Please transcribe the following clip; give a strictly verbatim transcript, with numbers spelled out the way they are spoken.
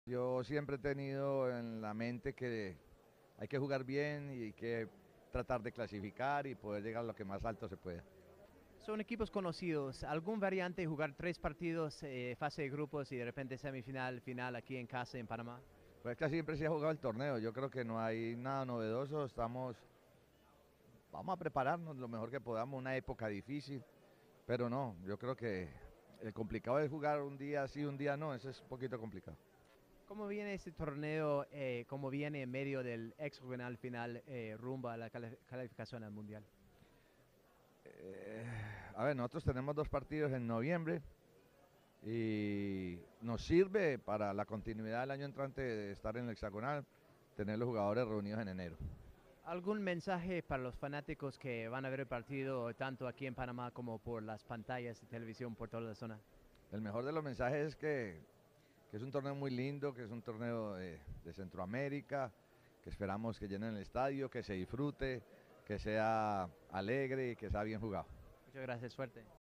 Yo siempre he tenido en la mente que hay que jugar bien y hay que tratar de clasificar y poder llegar a lo que más alto se pueda. Son equipos conocidos. ¿Algún variante jugar tres partidos, eh, fase de grupos y de repente semifinal, final aquí en casa en Panamá? Pues que siempre se ha jugado el torneo, yo creo que no hay nada novedoso, estamos, vamos a prepararnos lo mejor que podamos, una época difícil, pero no, yo creo que el complicado es jugar un día sí, un día no, eso es un poquito complicado. ¿Cómo viene este torneo? Eh, ¿Cómo viene en medio del hexagonal final eh, rumbo a la cali- calificación al Mundial? Eh, a ver, nosotros tenemos dos partidos en noviembre y nos sirve para la continuidad del año entrante de estar en el hexagonal, tener los jugadores reunidos en enero. ¿Algún mensaje para los fanáticos que van a ver el partido tanto aquí en Panamá como por las pantallas de televisión por toda la zona? El mejor de los mensajes es que, que es un torneo muy lindo, que es un torneo de, de Centroamérica, que esperamos que llenen el estadio, que se disfrute, que sea alegre y que sea bien jugado. Muchas gracias, suerte.